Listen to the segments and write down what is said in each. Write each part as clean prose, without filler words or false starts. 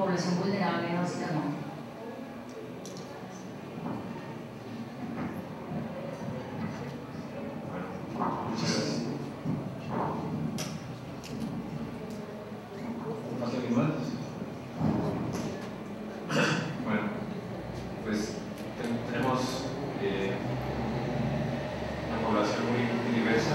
población vulnerable básicamente. Muchas gracias. ¿Más alguien más? Bueno, pues tenemos una población muy diversa,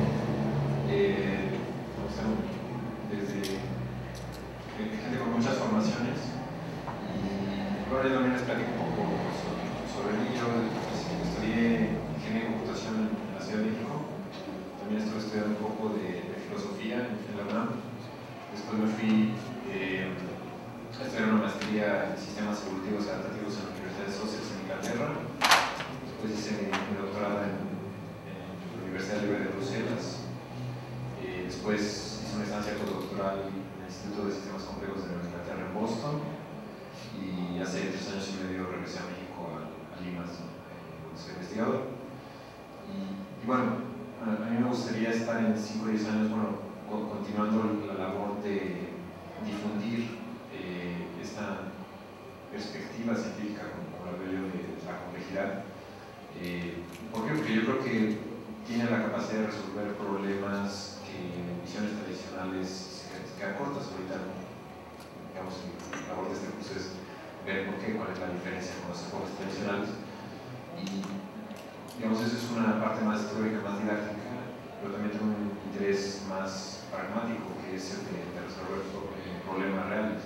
desde gente con muchas formaciones, y ahora yo también les platico un poco sobre mí. Yo estudié ingeniería de computación en la Ciudad de México. También estuve estudiando un poco de filosofía en la UNAM. Después me fui a estudiar una maestría en sistemas evolutivos y adaptativos en la Universidad de Sussex en Inglaterra. Después hice mi doctorado en la Universidad Libre de Bruselas. Después hice una estancia postdoctoral en el Instituto de Sistemas Complejos de Nueva Inglaterra en Boston. Y hace 3 años y medio regresé a México, a Lima, donde soy investigador. Y bueno, a mí me gustaría estar en 5 o 10 años, continuando la labor de difundir esta perspectiva científica, como la veo yo, de la complejidad. ¿Por qué? Porque yo creo que tiene la capacidad de resolver problemas que en visiones tradicionales se quedan cortas. Ahorita, digamos, la labor de este curso es ver por qué, cuál es la diferencia con los enfoques tradicionales. Y digamos, eso es una parte más teórica, más didáctica, pero también tengo un interés más pragmático, que es el de resolver problemas reales.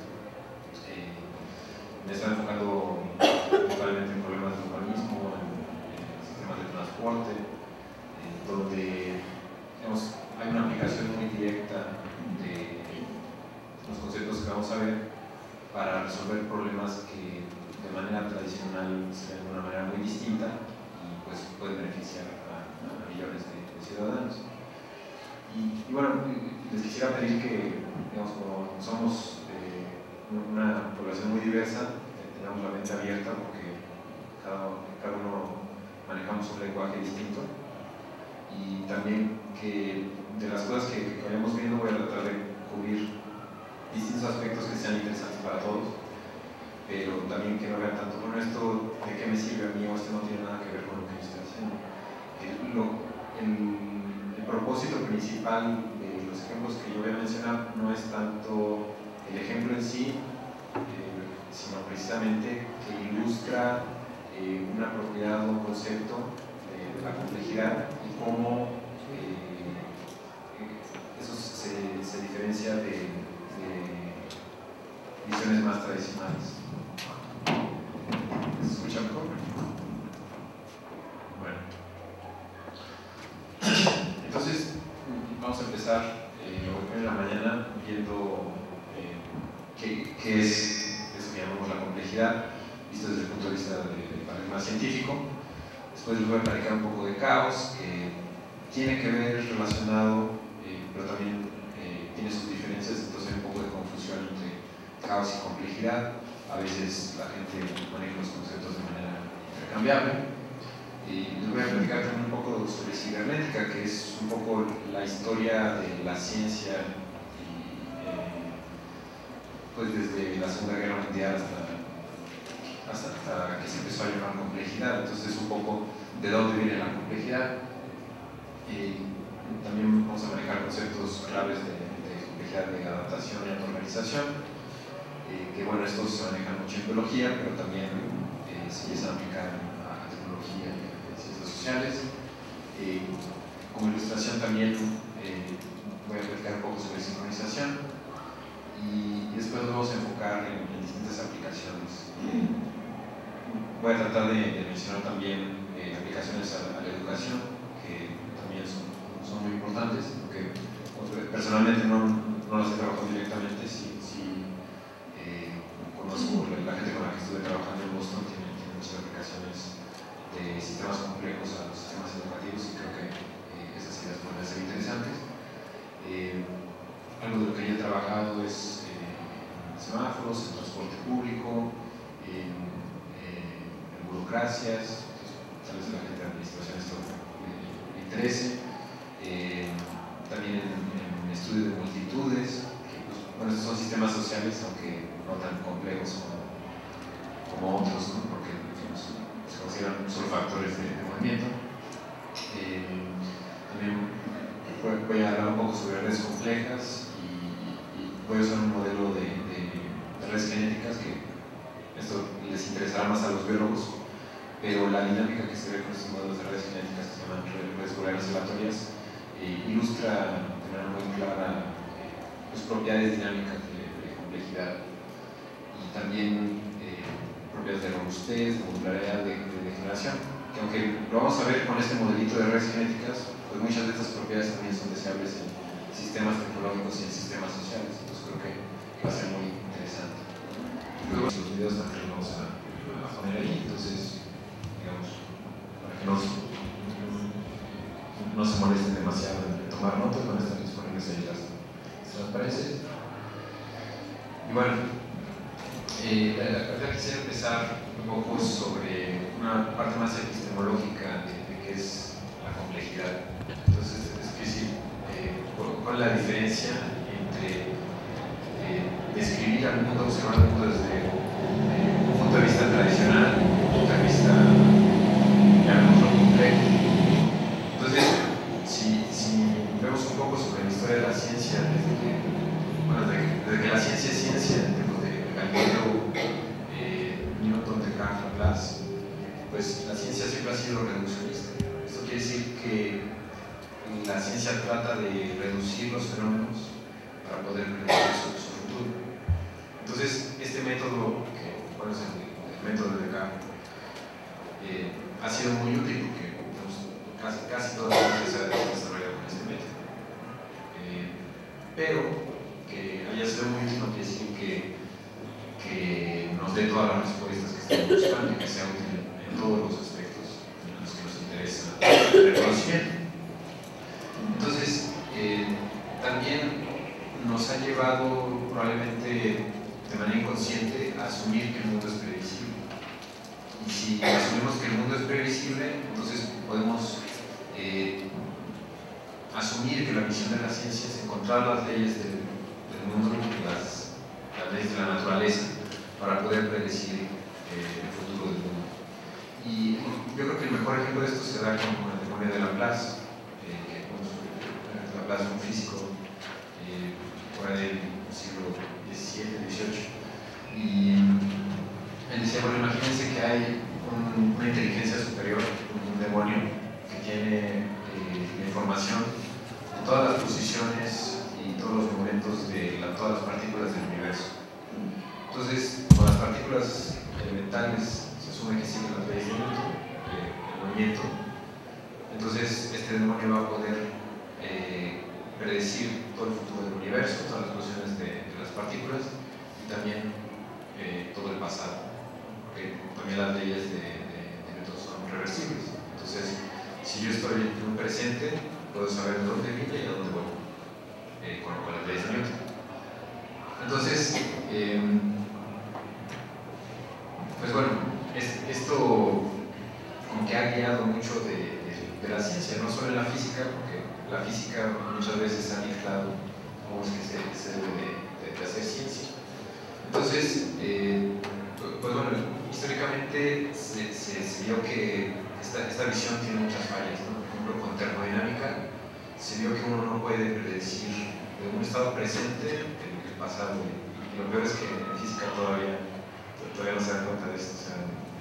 Me estoy enfocando totalmente en problemas de urbanismo, en sistemas de transporte, donde digamos, hay una aplicación muy directa de los conceptos que vamos a ver para resolver problemas que de manera tradicional se ven de una manera muy distinta y pues puede beneficiar a millones de ciudadanos. Y bueno, les quisiera pedir que, digamos, como somos una población muy diversa, tengamos la mente abierta, porque cada uno manejamos un lenguaje distinto, y también que de las cosas que vayamos viendo voy a tratar de cubrir distintos aspectos que sean interesantes para todos, pero también que no vean tanto, bueno, esto de qué me sirve a mí, o esto no tiene nada que ver con lo que yo estoy haciendo. El propósito principal de los ejemplos que yo voy a mencionar no es tanto el ejemplo en sí, sino precisamente que ilustra una propiedad o un concepto de la complejidad y cómo eso se diferencia de visiones más tradicionales. ¿Se escucha mejor? Bueno. Entonces, vamos a empezar hoy en la mañana viendo qué es eso que llamamos la complejidad, visto desde el punto de vista del paradigma científico. Después les voy a platicar un poco de caos, que tiene que ver relacionado, pero también tiene sus diferencias, entonces hay un poco de confusión entre caos y complejidad. A veces la gente maneja los conceptos de manera intercambiable. Y les voy a platicar también un poco sobre cibernética, que es un poco la historia de la ciencia, pues desde la Segunda Guerra Mundial hasta que se empezó a llamar complejidad. Entonces, un poco de dónde viene la complejidad. También vamos a manejar conceptos claves de complejidad de adaptación y autorganización, que bueno, estos se manejan mucho en biología, pero también se empiezan a aplicar a tecnología y a ciencias sociales. Como ilustración también voy a platicar un poco sobre sincronización, y después nos vamos a enfocar en distintas aplicaciones. Voy a tratar de mencionar también aplicaciones a la educación, que también son muy importantes, porque personalmente no las he trabajado directamente. Sí, conozco la gente con la que estuve trabajando en Boston, tiene muchas aplicaciones de sistemas complejos a los sistemas educativos, y creo que esas ideas pueden ser interesantes. Algo de lo que yo he trabajado es en semáforos, en transporte público, en burocracias, tal vez a la gente de administración esto le interese. También en estudio de multitudes, que pues, bueno, estos son sistemas sociales, aunque no no tan complejos como otros, ¿no? Porque se consideran solo factores de movimiento. También voy a hablar un poco sobre redes complejas y voy a usar un modelo de redes genéticas que esto les interesará más a los biólogos, pero la dinámica que se ve con estos modelos de redes genéticas que se llaman redes booleanas aleatorias ilustra de manera muy clara propiedades dinámicas de complejidad y también propiedades de robustez, de modularidad, de degeneración, que aunque lo vamos a ver con este modelito de redes genéticas, pues muchas de estas propiedades también son deseables en sistemas tecnológicos y en sistemas sociales, entonces creo que va a ser muy interesante. Luego los videos también los vamos a poner ahí, entonces, digamos, para que no se molesten demasiado en tomar notas, van a estar disponibles ahí las transparencias. Y bueno, la verdad quisiera empezar un poco sobre una parte más epistemológica de qué es la complejidad. Entonces, es decir, ¿cuál es la diferencia entre describir al mundo, observar al mundo desde un punto de vista tradicional y un punto de vista, llamémoslo, complejo? Entonces, si vemos un poco sobre la historia de la ciencia, desde que la ciencia es ciencia, en tiempos de Galileo, Newton, Descartes, Laplace, pues la ciencia siempre ha sido reduccionista. Esto quiere decir que la ciencia trata de reducir los fenómenos para poder predecir su futuro. Entonces, este método, que bueno, es el método de Descartes, ha sido muy útil porque casi toda la ciencia se ha desarrollado con este método. Pero que haya sido muy útil no quiere decir que nos dé todas las respuestas que estamos buscando y que sea útil en todos los aspectos en los que nos interesa el conocimiento. Entonces, también nos ha llevado probablemente de manera inconsciente a asumir que el mundo es previsible. Y si asumimos que el mundo es previsible, entonces podemos asumir que la misión de la ciencia es encontrar las leyes del mundo, las leyes de la naturaleza, para poder predecir el futuro del mundo. Y yo creo que el mejor ejemplo de esto se da con el demonio de Laplace. Laplace fue un físico por ahí del siglo XVII, XVIII, y él decía, bueno, imagínense que hay una inteligencia superior, un demonio que tiene la información de todas las posiciones y todos los momentos de todas las partículas del universo. Entonces, con las partículas elementales se asume que siguen las leyes de Newton, el movimiento. Entonces, este demonio va a poder predecir todo el futuro del universo, todas las posiciones de las partículas y también todo el pasado, porque también las leyes de Newton son reversibles. Entonces, si yo estoy en un presente, puedo saber de dónde vine y a dónde voy con las leyes de Newton. Entonces, pues bueno, esto como que ha guiado mucho de la ciencia, no solo en la física, porque la física muchas veces ha mezclado cómo es que se debe de hacer ciencia. Entonces, pues bueno, históricamente se vio que esta visión tiene muchas fallas, ¿no? Por ejemplo, con termodinámica se vio que uno no puede predecir de un estado presente el pasado, y lo peor es que en física todavía no se dan cuenta de esto. O sea,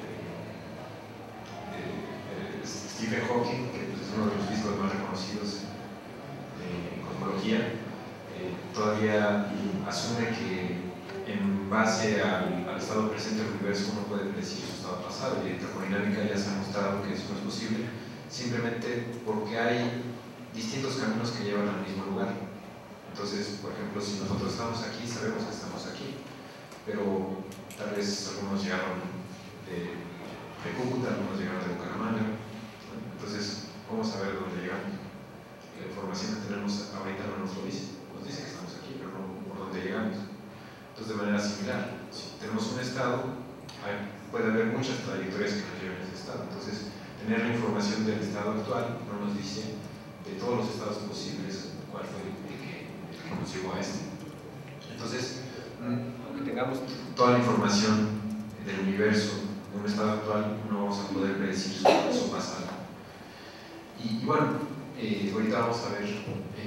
Stephen Hawking, que pues, es uno de los físicos más reconocidos en cosmología, todavía asume que en base al estado presente del universo uno puede predecir su estado pasado, y en termodinámica ya se ha mostrado que eso no es posible, simplemente porque hay distintos caminos que llevan al mismo lugar. Entonces, por ejemplo, si nosotros estamos aquí, sabemos que estamos aquí, pero tal vez algunos llegaron de Cúcuta, algunos llegaron de Bucaramanga. Entonces, ¿cómo saber dónde llegamos? La información que tenemos ahorita no nos lo dice. Nos dice que estamos aquí, pero no por dónde llegamos. Entonces, de manera similar, si tenemos un estado, puede haber muchas trayectorias que nos lleven a ese estado. Entonces, tener la información del estado actual no nos dice de todos los estados posibles cuál fue el que nos llevó a este. Entonces, que tengamos toda la información del universo en un estado actual, no vamos a poder predecir su pasado. Y bueno, ahorita vamos a ver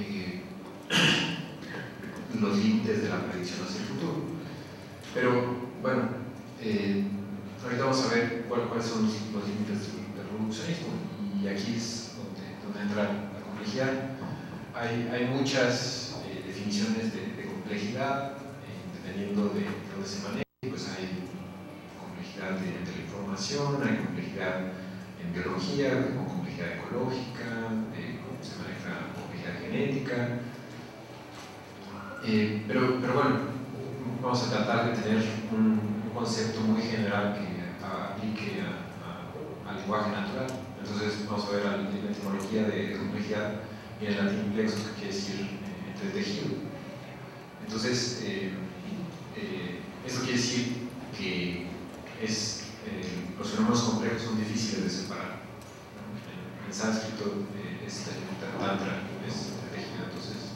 los límites de la predicción hacia el futuro. Pero bueno, ahorita vamos a ver cuáles son los límites del reduccionismo, y aquí es donde entra la complejidad. Hay muchas definiciones de complejidad, dependiendo de dónde se maneje. Pues hay complejidad entre la información, hay complejidad en biología, con complejidad ecológica, cómo se maneja la complejidad genética. Pero bueno, vamos a tratar de tener un concepto muy general que aplique al lenguaje natural. Entonces vamos a ver la etimología de complejidad, y en latín plexus, que quiere decir entretejido. Entonces, esto quiere decir que los fenómenos complejos son difíciles de separar. En sánscrito, tantra es entretejido. Entonces,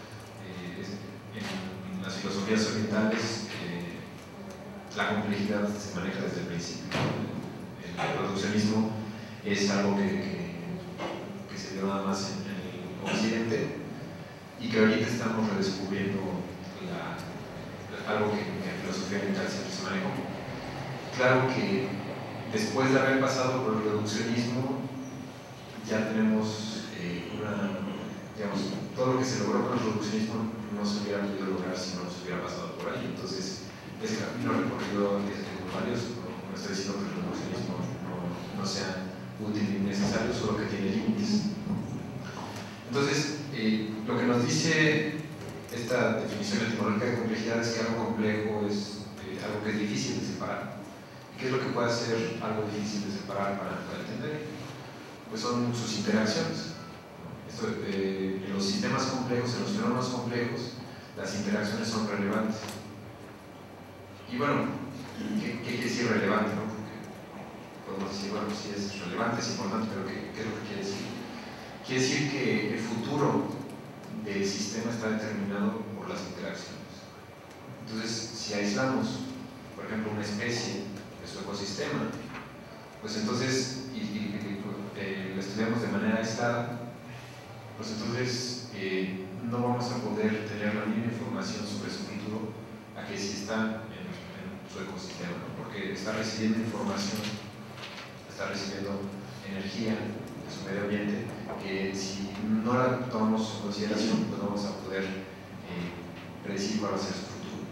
en las filosofías orientales, la complejidad se maneja desde el principio. El reduccionismo es algo que se dio nada más en el occidente, y que ahorita estamos redescubriendo algo que en filosofía oriental siempre se manejó. Claro que después de haber pasado por el reduccionismo, ya tenemos digamos, todo lo que se logró con el reduccionismo no se hubiera podido lograr si no se hubiera pasado por ahí. Entonces, ese camino recorrido es muy valioso. No estoy diciendo que el reduccionismo no sea útil ni necesario, solo que tiene límites. Entonces, lo que nos dice esta definición etimológica de complejidad es que algo complejo es algo que es difícil de separar. ¿Qué es lo que puede hacer algo difícil de separar para entender? Pues son sus interacciones. En los sistemas complejos, en los fenómenos complejos, las interacciones son relevantes. Y bueno, ¿qué quiere decir relevante? ¿No? Porque podemos decir, bueno, sí es relevante, es importante, pero ¿qué es lo que quiere decir? Quiere decir que el futuro del sistema está determinado por las interacciones. Entonces, si aislamos, por ejemplo, una especie de su ecosistema, pues entonces, lo estudiamos de manera aislada, pues entonces no vamos a poder tener la misma información sobre su futuro a que si está en su ecosistema, ¿no? Porque está recibiendo información, está recibiendo energía de su medio ambiente, que si no la tomamos en consideración, pues no vamos a poder predecir cuál va a ser su futuro.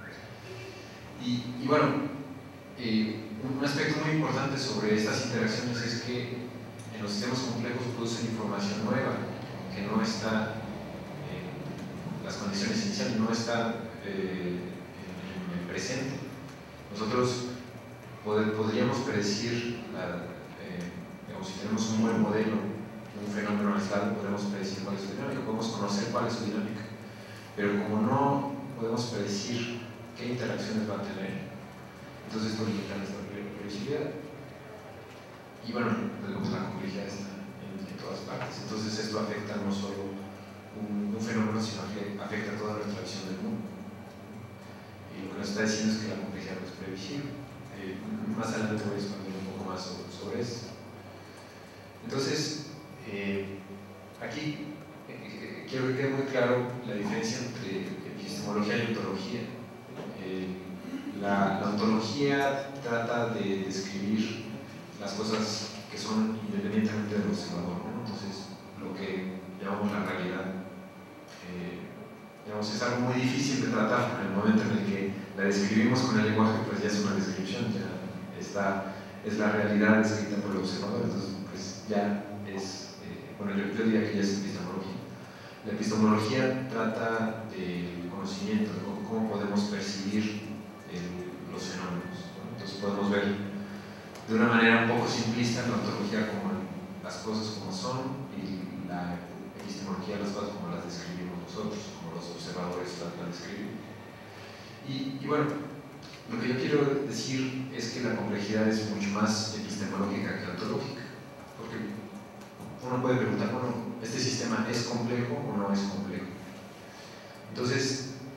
Y bueno, un aspecto muy importante sobre estas interacciones es que en los sistemas complejos producen información nueva, que no está en las condiciones iniciales, no está en el presente. Nosotros podríamos predecir, digamos, si tenemos un buen modelo, un fenómeno aislado, podemos predecir cuál es su dinámica, podemos conocer cuál es su dinámica, pero como no podemos predecir qué interacciones va a tener, entonces esto limita nuestra previsibilidad. Y bueno, la complejidad está en todas partes. Entonces esto afecta no solo un fenómeno, sino que afecta toda nuestra visión del mundo. Y lo que nos está diciendo es que la complejidad no es previsible. Más adelante voy a expandir un poco más sobre esto. Entonces, aquí quiero que quede muy claro la diferencia entre epistemología y ontología. La ontología trata de describir las cosas que son independientemente del observador, ¿no? Entonces, lo que llamamos la realidad, digamos, es algo muy difícil de tratar. En el momento en el que la describimos con el lenguaje, pues ya es una descripción, ya es la realidad descrita por el observador. Entonces, pues ya es, bueno, yo diría que ya es epistemología. La epistemología trata del conocimiento, de cómo podemos percibir los fenómenos, ¿no? Entonces podemos ver de una manera un poco simplista la ontología como las cosas como son, y la epistemología las cosas como las describimos nosotros, como los observadores las describen. Y bueno, lo que yo quiero decir es que la complejidad es mucho más epistemológica que ontológica, porque uno puede preguntar, bueno, ¿este sistema es complejo o no es complejo? Entonces,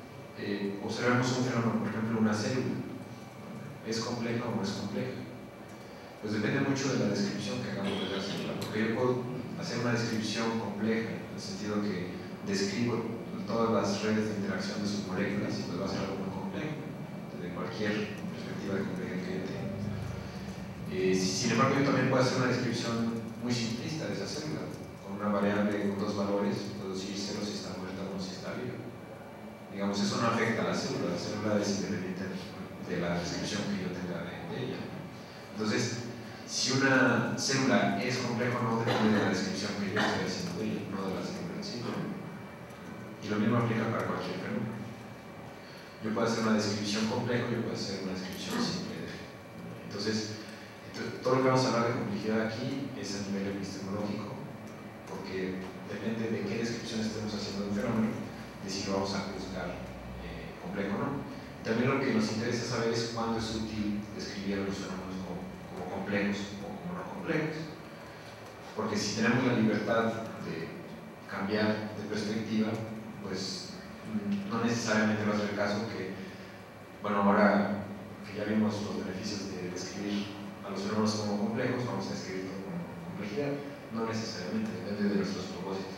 observemos un fenómeno, por ejemplo, una célula. ¿Es compleja o no es compleja? Pues depende mucho de la descripción que hagamos de la célula, porque yo puedo hacer una descripción compleja, en el sentido que describo todas las redes de interacción de sus moléculas, y pues va a ser algo muy complejo, desde cualquier perspectiva de complejidad que yo tenga. Sin embargo, yo también puedo hacer una descripción muy simplista de esa célula, con una variable con dos valores, puedo decir 0 si está muerta o 1 si está viva. Digamos, eso no afecta a la célula es independiente de la descripción que yo tenga de ella. Entonces, si una célula es compleja o no depende de la descripción que yo estoy haciendo de ella, no de la célula en sí. Y lo mismo aplica para cualquier fenómeno. Yo puedo hacer una descripción compleja, yo puedo hacer una descripción simple. Entonces, todo lo que vamos a hablar de complejidad aquí es a nivel epistemológico, porque depende de qué descripción estemos haciendo de un fenómeno, de si lo vamos a juzgar complejo o no. También lo que nos interesa saber es cuándo es útil describir a los fenómenos como complejos o como no complejos. Porque si tenemos la libertad de cambiar de perspectiva, pues no necesariamente va a ser el caso que, bueno, ahora que ya vimos los beneficios de describir a los fenómenos como complejos, vamos a escribirlo como complejidad. No necesariamente, depende de nuestros propósitos.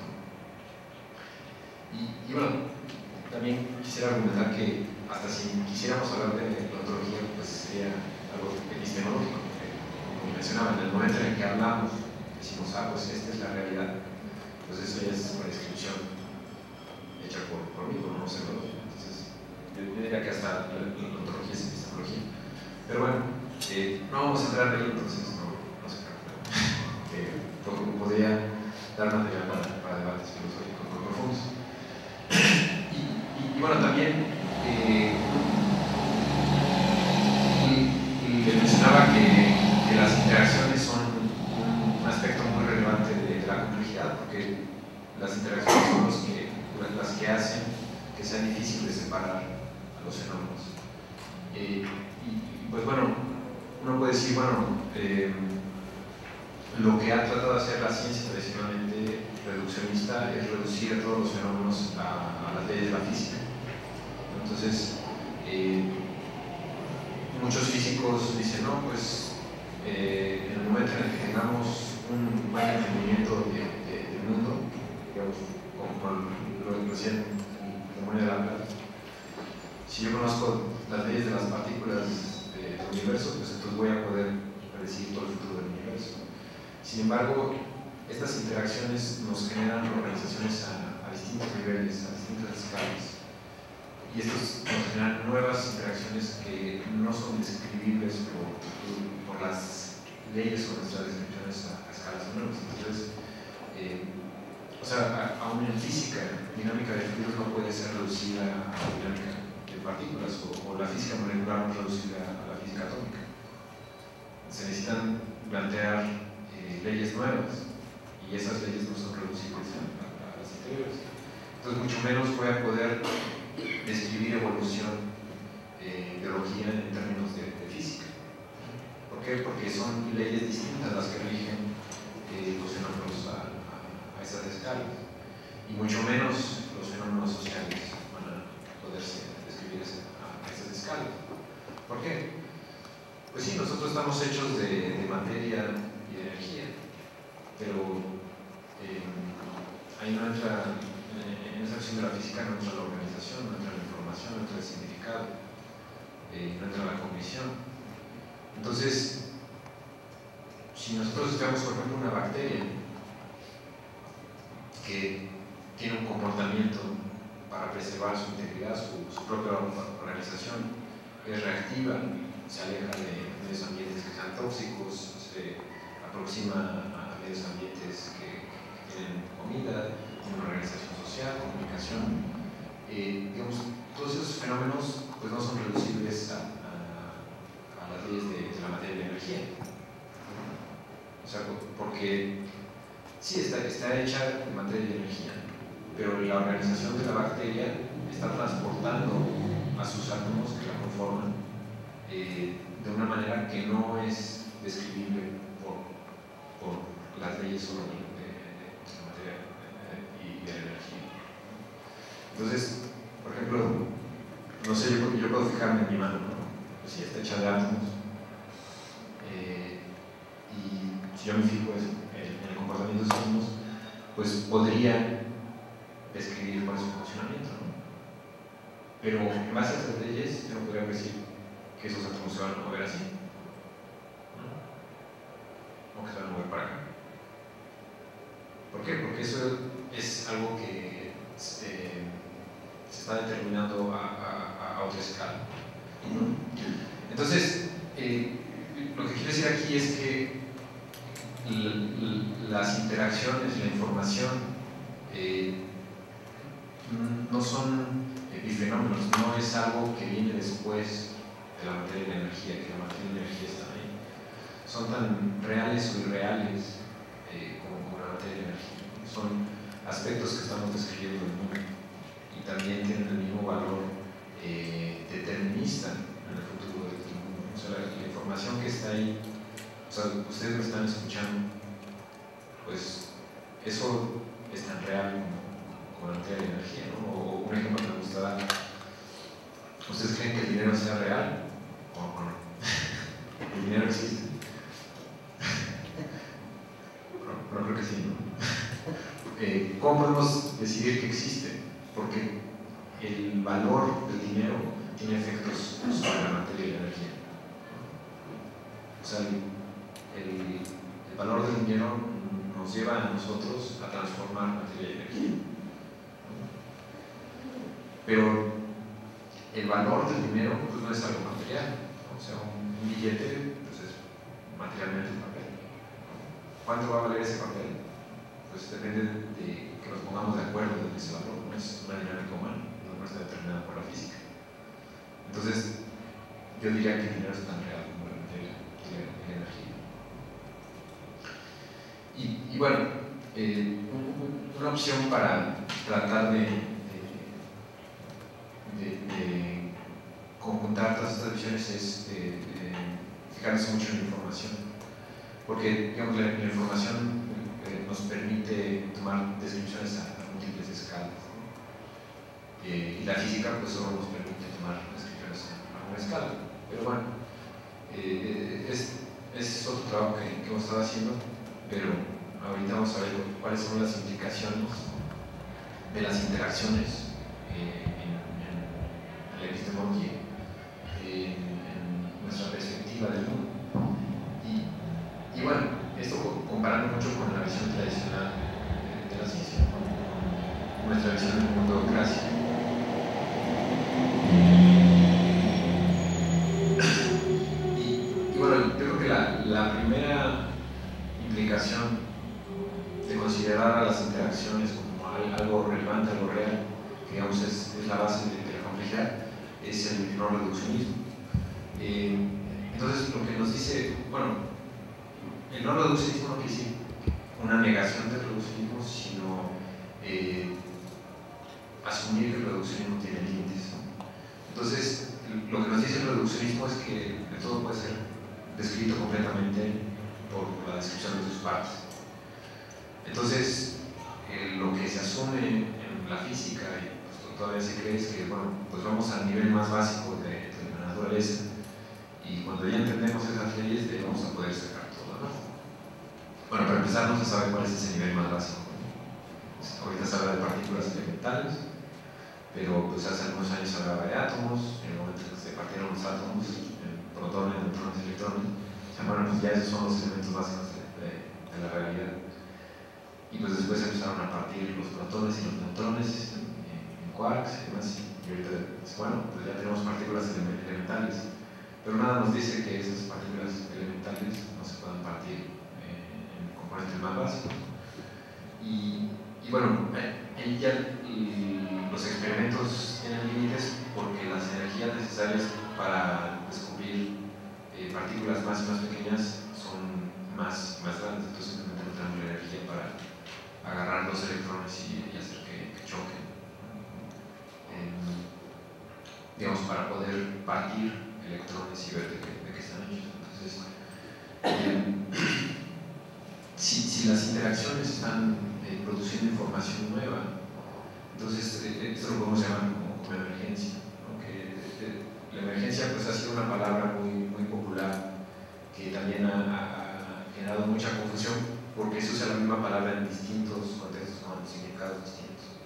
Y bueno, también quisiera argumentar que hasta si quisiéramos hablar de la ontología, pues sería algo epistemológico, porque, como mencionaba, en el momento en el que hablamos, decimos, pues esta es la realidad, pues eso ya es una descripción hecha por mí, por un observador. Entonces, yo diría que hasta la ontología es epistemología. Pero bueno, no vamos a entrar ahí, entonces no sé qué. Podría dar material para debates filosóficos muy profundos. Y bueno, también le mencionaba que las interacciones son un aspecto muy relevante de la complejidad, porque las interacciones son las que hacen que sea difícil de separar a los fenómenos. Y pues bueno, uno puede decir, bueno, lo que ha tratado de hacer la ciencia tradicionalmente reduccionista es reducir a todos los fenómenos a las leyes de la física. Entonces, muchos físicos dicen, no, pues en el momento en el que tengamos un buen entendimiento del mundo, digamos, como lo decía en la moneda de la plata, si yo conozco las leyes de las partículas del universo, pues entonces voy a poder predecir todo el futuro del universo. Sin embargo, estas interacciones nos generan organizaciones a distintos niveles, a distintas escalas. Y estos nos generan nuevas interacciones que no son describibles por las leyes o nuestras descripciones a escalas menores. Entonces, aún en física, dinámica de fluidos no puede ser reducida a la dinámica de partículas, o la física molecular no es reducida a la física atómica. Se necesitan plantear leyes nuevas, y esas leyes no son reducibles a las anteriores. Entonces, mucho menos voy a poder describir evolución de biología en términos de física. ¿Por qué? Porque son leyes distintas las que rigen los fenómenos a esas escalas, y mucho menos los fenómenos sociales van a poderse describir a esas escalas. ¿Por qué? Pues sí, nosotros estamos hechos de materia y de energía, pero ahí no entra, en esa acción de la física no entra la organización, no entra la información, no entra el significado, no entra la cognición. Entonces, si nosotros estudiamos, por ejemplo, una bacteria que tiene un comportamiento para preservar su integridad, su propia organización, es reactiva, se aleja de medios ambientes que sean tóxicos, se aproxima a medios ambientes que tienen comida, tienen una organización social, comunicación. Digamos, todos esos fenómenos pues, no son reducibles a las leyes de la materia y la energía. O sea, porque sí está hecha de materia y energía, pero la organización de la bacteria está transportando a sus átomos que la conforman de una manera que no es describible por las leyes solo de la materia y de la energía. Entonces, por ejemplo, sé, yo puedo fijarme en mi mano, ¿no? Pues si está hecha de átomos, y si yo me fijo en el comportamiento de esos átomos, pues podría describir cuál es su funcionamiento, ¿no? Pero en base a estas leyes, yo no podría decir que esos átomos se van a mover así, ¿no? O que se van a mover para acá. ¿Por qué? Porque eso es algo que se está determinando a otra escala, ¿no? Entonces, lo que quiero decir aquí es que las interacciones, la información, no son epifenómenos, no es algo que viene después de la materia y la energía, que la materia y la energía están ahí. Son tan reales o irreales como la materia y la energía. Son aspectos que estamos describiendo en el mundo y también tienen el mismo valor determinista en el futuro del mundo. O sea, la información que está ahí, o sea, ustedes me están escuchando, pues eso es tan real como la materia y la energía, ¿no? O un ejemplo que me gusta dar. ¿Ustedes creen que el dinero sea real o no? ¿El dinero existe? No creo que sí, ¿no? ¿Cómo podemos decidir que existe? Porque el valor del dinero tiene efectos sobre la materia y la energía. O sea, el valor del dinero nos lleva a nosotros a transformar materia y energía. Pero el valor del dinero pues, no es algo material, ¿no? O sea, un billete pues, es materialmente un papel. ¿Cuánto va a valer ese papel? Pues depende de que nos pongamos de acuerdo en ese valor, no es una dinámica humana, no está determinada por la física. Entonces, yo diría que el dinero es tan real como la materia y la energía. Y bueno, una opción para tratar de conjuntar todas estas visiones es fijarse mucho en la información, porque digamos, la información nos permite tomar descripciones a múltiples escalas, ¿no? Y la física pues solo nos permite tomar descripciones a una escala, pero bueno, es otro trabajo que hemos estado haciendo, pero ahorita vamos a ver cuáles son las implicaciones de las interacciones en la epistemología, en nuestra perspectiva del mundo. Y bueno, esto comparando mucho con la visión tradicional de la ciencia, con nuestra visión del mundo clásico. Y bueno, yo creo que la primera implicación de considerar a las interacciones como algo relevante, algo real, que digamos es la base de la complejidad, es el no reduccionismo. Entonces, lo que nos dice, bueno, el no reduccionismo no quiere decir una negación del reduccionismo, sino asumir que el reduccionismo tiene límites. Entonces, lo que nos dice el reduccionismo es que todo puede ser descrito completamente por la descripción de sus partes. Entonces, lo que se asume en la física, y pues, todavía se cree, es que bueno, pues vamos al nivel más básico de la naturaleza, y cuando ya entendemos esas leyes, vamos a poder sacar todo, ¿no? Bueno, para empezar, no se sabe cuál es ese nivel más básico. Ahorita se habla de partículas elementales, pero pues hace algunos años se hablaba de átomos, en el momento en que se partieron los átomos, protones, neutrones, electrones, bueno, pues ya esos son los elementos básicos de la realidad. Y pues después se empezaron a partir los protones y los neutrones en quarks y demás, y ahorita, bueno, pues ya tenemos partículas elementales, pero nada nos dice que esas partículas elementales no se puedan partir en componentes más básicos. Y bueno, ahí ya los experimentos tienen límites porque las energías necesarias para descubrir partículas más y más pequeñas son más grandes, entonces simplemente no tenemos la energía para agarrar los electrones y hacer que choquen, digamos, para poder partir electrones y ver de qué están hechos. Entonces, si las interacciones están produciendo información nueva, entonces esto lo podemos llamar como emergencia, ¿no? Que la emergencia pues, ha sido una palabra muy popular que también ha generado mucha confusión porque se usa la misma palabra en distintos contextos con significados distintos.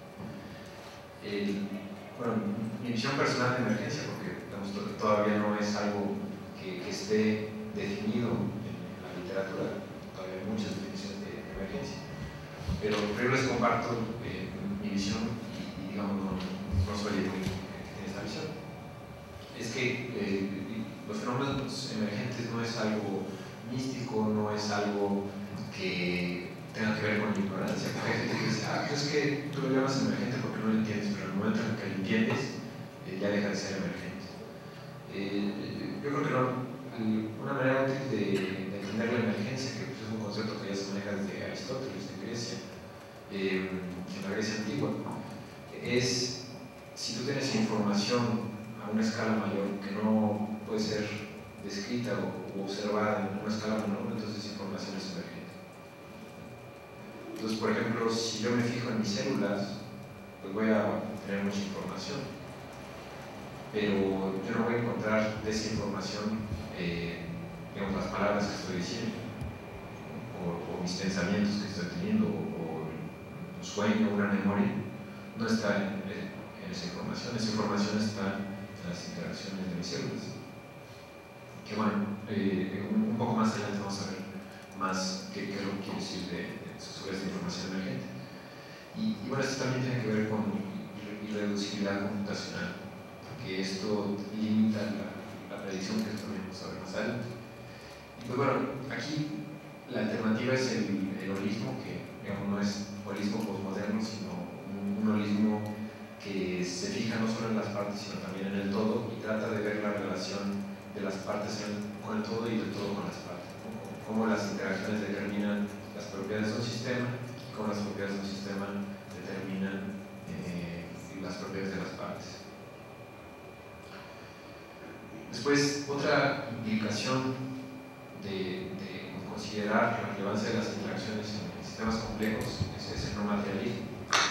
Bueno, mi visión personal de emergencia, porque digamos, todavía no es algo que esté definido en la literatura, todavía hay muchas definiciones de emergencia, pero yo les comparto mi visión y digamos, no soy el único que tiene esta visión. Es que los fenómenos emergentes no es algo místico, no es algo que tenga que ver con la ignorancia, porque hay gente que dice, es que tú lo llamas emergente porque no lo entiendes, pero en el momento en que lo entiendes, ya deja de ser emergente. Yo creo que una manera útil de entender la emergencia, que es un concepto que ya se maneja desde Aristóteles en Grecia, en la Grecia antigua, es si tú tienes información a una escala mayor que no puede ser descrita o observada en una escala menor, entonces esa información es emergente. Entonces, por ejemplo, si yo me fijo en mis células, pues voy a tener mucha información, pero yo no voy a encontrar de esa información digamos, las palabras que estoy diciendo, o mis pensamientos que estoy teniendo, o un sueño, una memoria. No está en esa información está en las interacciones de mis células. Que bueno, un poco más adelante vamos a ver más qué es lo que quiere decir sobre esta información emergente. Y bueno, esto también tiene que ver con irreducibilidad computacional, porque esto limita la predicción, que esto también vamos a ver más adelante. Y pues bueno, aquí la alternativa es el holismo, que digamos, no es holismo postmoderno, sino un holismo que se fija no solo en las partes, sino también en el todo, y trata de ver la relación de las partes con el todo y del todo con las partes, ¿no? Cómo las interacciones determinan las propiedades de un sistema y cómo las propiedades de un sistema determinan las propiedades de las partes. Después, otra implicación de considerar la relevancia de las interacciones en sistemas complejos es el no materialismo.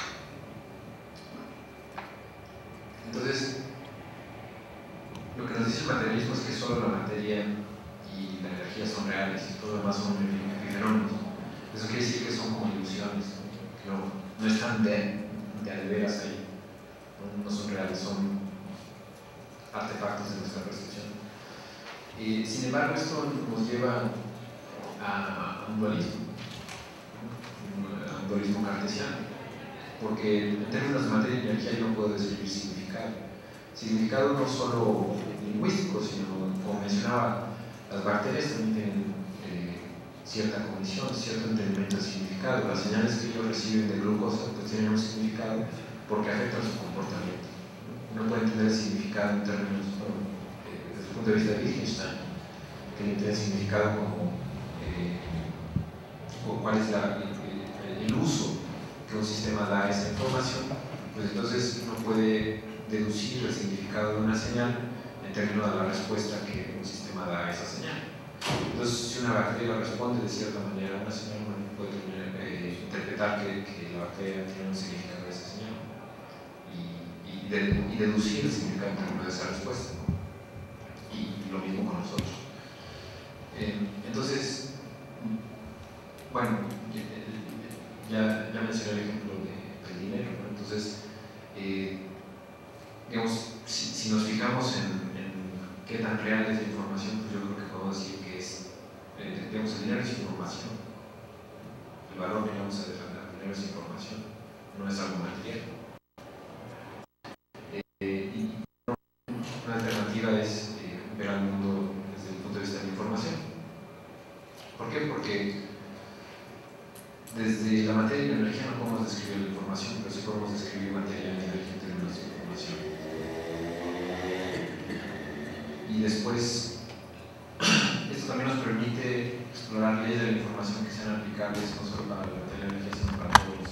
Entonces, lo que nos dice el materialismo es que solo la materia y la energía son reales y todo lo demás son fenómenos. Eso quiere decir que son como ilusiones, que no están de veras ahí, no son reales, son artefactos de nuestra percepción. Sin embargo, esto nos lleva a un dualismo cartesiano, porque en términos de materia y energía yo no puedo describir significado. Significado no solo lingüístico, sino, como mencionaba, las bacterias también tienen cierta condición, cierto entendimiento de significado. Las señales que ellos reciben de glucosa pues tienen un significado porque afectan su comportamiento. Uno puede entender el significado en términos, desde el punto de vista de Wittgenstein, que entiende el significado como cuál es el uso que un sistema da a esa información, pues entonces uno puede deducir el significado de una señal en términos de la respuesta que un sistema da a esa señal. Entonces, si una bacteria responde de cierta manera a una señal, uno puede interpretar que la bacteria tiene un significado de esa señal y deducir el significado en términos de esa respuesta. Y lo mismo con nosotros. Entonces, bueno, ya mencioné el ejemplo del dinero, ¿no? Entonces, digamos, si nos fijamos en qué tan real es la información, pues yo creo que podemos decir que es, digamos, el dinero es información. El valor que vamos a defender, el dinero es información, no es algo material. Y una alternativa es ver al mundo desde el punto de vista de la información. ¿Por qué? Porque desde la materia y la energía no podemos describir la información, pero sí podemos describir materia y energía en términos de información. Y después, esto también nos permite explorar leyes de la información que sean aplicables no solo para la materia y la energía, sino para todos los